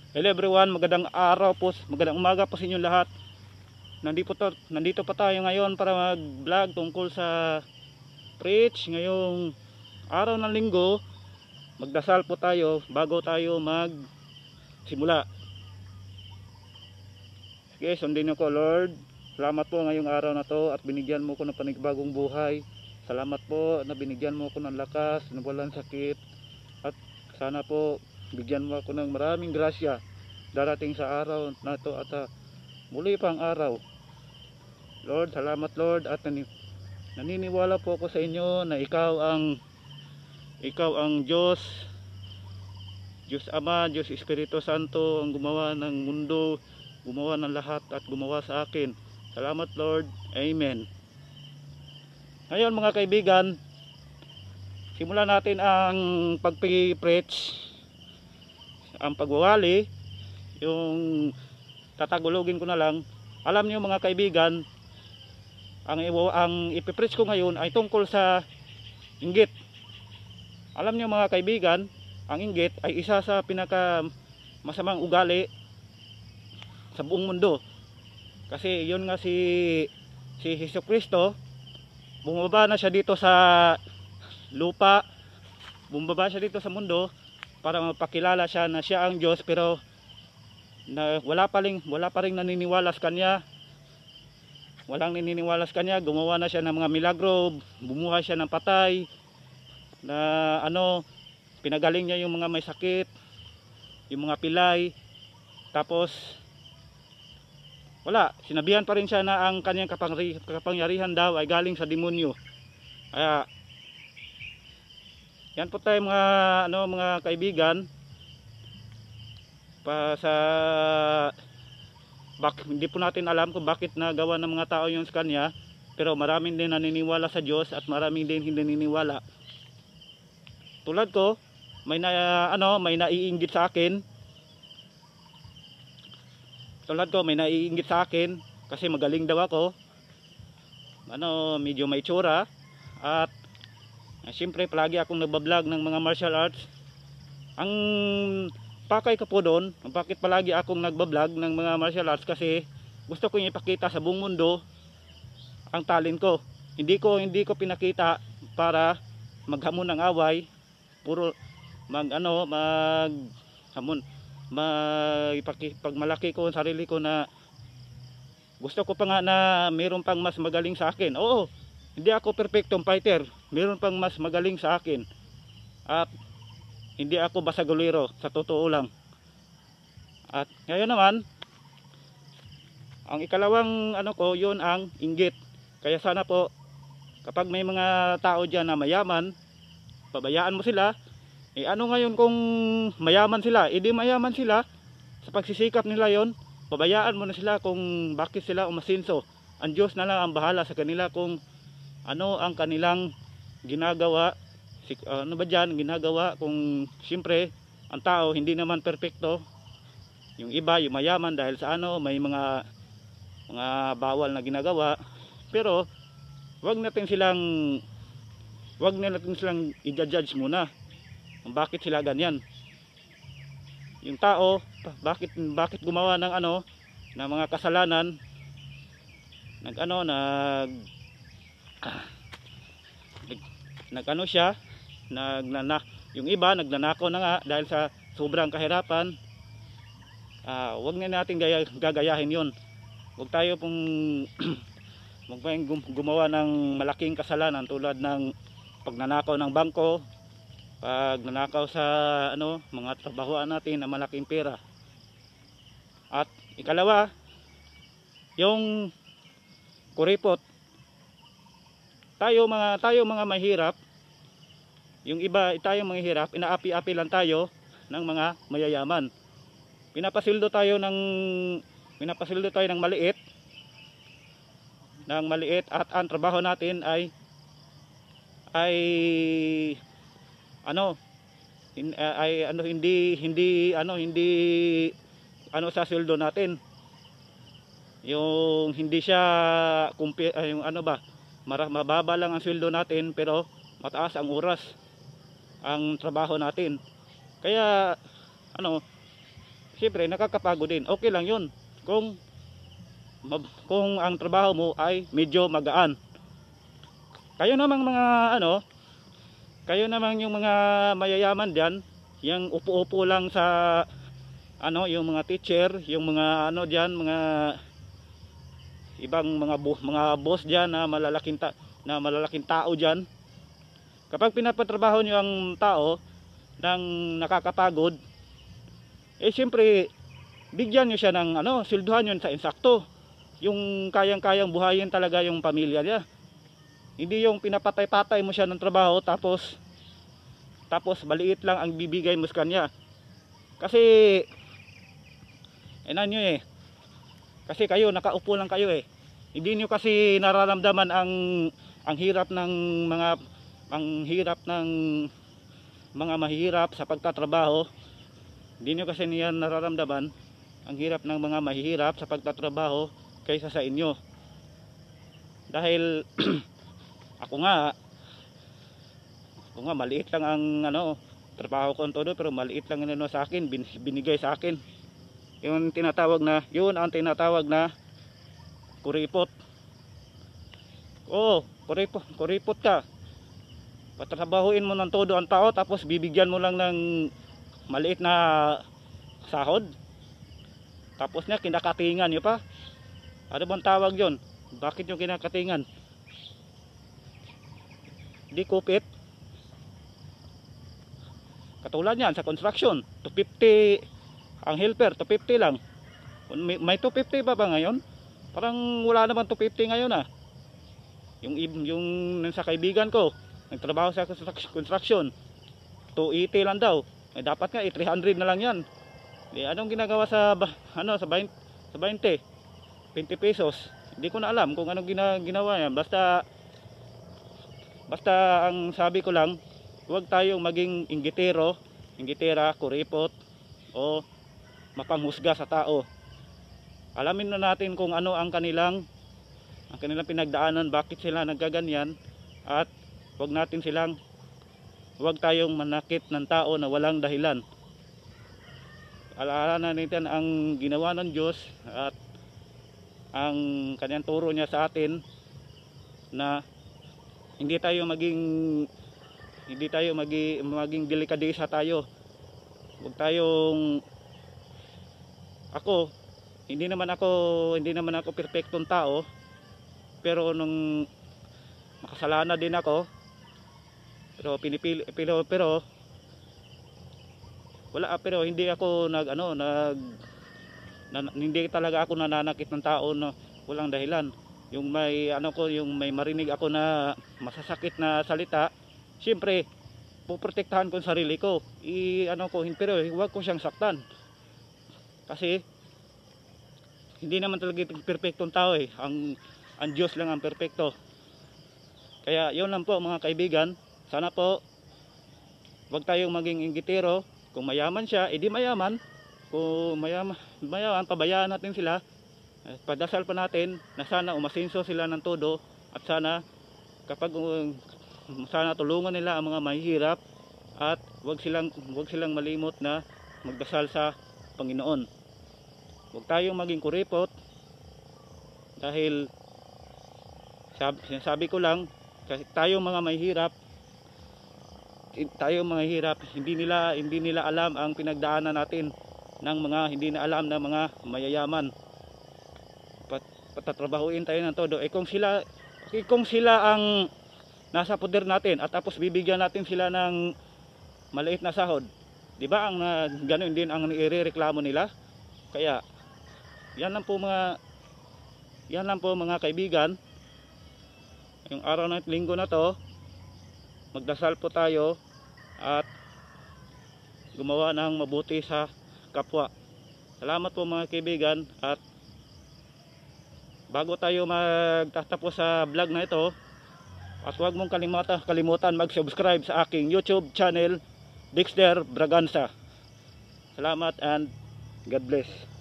Hello everyone, magandang araw po, magandang umaga po sa inyong lahat. Nandito pa tayo ngayon para mag-vlog tungkol sa preach. Ngayong araw ng linggo, magdasal po tayo bago tayo magsimula. Sige, sundin niyo ko, Lord. Salamat po ngayong araw na to at binigyan mo ko ng panibagong buhay. Salamat po na binigyan mo ko ng lakas, na walang sakit. At sana po bigyan mo ako ng maraming grasya darating sa araw na ito at muli pang araw. Lord, salamat Lord, at naniniwala po ako sa inyo na ikaw ang Diyos Ama, Diyos Espiritu Santo, ang gumawa ng mundo, gumawa ng lahat at gumawa sa akin. Salamat Lord, Amen. Ngayon mga kaibigan, simulan natin ang pagpipreach, ang pagwawali. Yung tatagulogin ko na lang. Alam niyo mga kaibigan, ang ipipreach ko ngayon ay tungkol sa inggit. Alam niyo mga kaibigan, ang inggit ay isa sa pinaka masamang ugali sa buong mundo. Kasi yun nga si Jesucristo, bumaba na siya dito sa lupa, bumaba siya dito sa mundo para mapakilala siya na siya ang Diyos, pero wala pa ring naniniwala sa kanya. Walang naniniwala sa kanya. Gumawa na siya ng mga milagro, bumuhay siya ng patay, na pinagaling niya yung mga may sakit, yung mga pilay. Tapos wala, sinabihan pa rin siya na ang kanyang kapangyarihan daw ay galing sa demonyo. Kaya yan po tayo mga kaibigan, hindi po natin alam kung bakit nagawa ng mga tao yun sa kanya, pero maraming din naniniwala sa Diyos at maraming din hindi naniniwala. Tulad ko, may naiinggit sa akin. Kasi magaling daw ako. Medyo may tsura at siyempre palagi akong nagbablog ng mga martial arts. Ang pakay ko po doon, bakit palagi akong nagbablog ng mga martial arts, kasi gusto kong ipakita sa buong mundo ang talent ko. Hindi ko pinakita para maghamon ng away, puro pagmalaki ko ang sarili ko, na gusto ko pa nga na mayroon pang mas magaling sa akin. Oo, hindi ako perfectong fighter, mayroon pang mas magaling sa akin. At hindi ako basagulero, sa totoo lang. At ngayon naman, ang ikalawang ko, yun ang inggit. Kaya sana po, kapag may mga tao dyan na mayaman, pabayaan mo sila. Ano ngayon kung mayaman sila? Di mayaman sila, sa pagsisikap nila yon, pabayaan mo na sila kung bakit sila umasinso. Ang Diyos na lang ang bahala sa kanila kung ano ang kanilang ginagawa. Ginagawa kung siyempre ang tao hindi naman perpekto. Yung iba, yung mayaman, dahil sa may mga bawal na ginagawa. Pero wag natin silang i-judge muna kung bakit sila ganyan. Yung tao, bakit gumawa ng ng mga kasalanan, yung iba nagnanakaw na nga dahil sa sobrang kahirapan. Wag na natin gagayahin yon. Wag tayo pong gumawa ng malaking kasalanan tulad ng pagnanakaw ng bangko, pagnanakaw sa mga trabahoan natin na malaking pera. At ikalawa, yung kuripot. Tayo mga mahirap, yung iba tayo mga hirap, inaapi-api lang tayo ng mga mayayaman. Pinapasildo tayo ng maliit, at ang trabaho natin ay hindi sa sweldo natin. Yung hindi siya mababa lang ang sweldo natin, pero mataas ang oras ang trabaho natin. Kaya siyempre nakakapagod din. Okay lang yun kung ang trabaho mo ay medyo magaan. Kayo namang mga kayo namang yung mga mayayaman diyan, yung upo-upo lang sa yung mga teacher, yung mga diyan, mga ibang mga boss diyan na malalaking tao diyan. Kapag pinapatrabaho niyo ang tao ng nakakapagod, siyempre bigyan niyo siya ng silduhan yun sa insakto. Yung kayang-kayang buhayin talaga yung pamilya niya. Hindi yung pinapatay-patay mo siya ng trabaho tapos maliit lang ang bibigay mo sa kanya. Kasi kasi kayo nakaupo lang kayo Hindi niyo kasi nararamdaman ang hirap ng mga mahihirap sa pagtatrabaho. Hindi niyo kasi niyan nararamdaman ang hirap ng mga mahihirap sa pagtatrabaho kaysa sa inyo. Dahil ako nga maliit lang ang trabaho ko todo, pero maliit lang sa akin, binigay sa akin. Yun ang tinatawag na kuripot. Oo, kuripot ka. Patrabahuin mo ng todo ang tao tapos bibigyan mo lang ng maliit na sahod. Tapos niya kinakatingan niyo pa. Ano bang tawag yon? Bakit yung kinakatingan? Di kupit. Katulad yan sa construction, 250 ang helper, 250 lang. May 250 ba ngayon? Parang wala naman 250 ngayon Yung sa kaibigan ko, nagtrabaho sa construction, 280 lang daw. Dapat nga 300 na lang yan. Anong ginagawa sa 20 pesos? Hindi ko na alam kung anong ginawa yan. Basta ang sabi ko lang, huwag tayong maging inggitera, kuripot o mapanghusga sa tao. Alamin na natin kung ano ang kanilang pinagdaanan, bakit sila nagkaganyan, at huwag tayong manakit ng tao na walang dahilan. Alaala natin ang ginawa ng Diyos at ang kanyang turo niya sa atin na hindi tayo maging delikadesa tayo. Huwag tayong hindi naman ako perpektong tao, pero nung makasalanan din ako, pero hindi ako hindi talaga ako nananakit ng tao na walang dahilan. Yung may marinig ako na masasakit na salita, siyempre poprotektahan ko ang sarili ko. Pero huwag ko siyang saktan. Kasi hindi naman talaga perpektong tao ang Diyos lang ang perpekto. Kaya yun lang po mga kaibigan. Sana po huwag tayong maging inggitero. Kung mayaman siya, edi mayaman. Kung mayaman, pabayaan natin sila. Padasal pa natin na sana umasenso sila ng todo, at sana sana tulungan nila ang mga mahihirap, at huwag silang malimot na magdasal sa Panginoon. Huwag tayong maging kuripot, dahil sinasabi ko lang, kasi tayong mga mahihirap, hindi nila alam ang pinagdaanan natin ng mga hindi na alam ng mga mayayaman. Patatrabahuin tayo ng todo. Kung sila ang nasa poder natin at tapos bibigyan natin sila ng maliit na sahod, di ba ganoon din ang irereklamo nila? Kaya yan lang po mga kaibigan, yung araw ng linggo na to, magdasal po tayo at gumawa ng mabuti sa kapwa. Salamat po mga kaibigan, at bago tayo magtatapos sa vlog na ito, at huwag mong kalimutan mag-subscribe sa aking YouTube channel, Dexter Braganza. Salamat and God bless.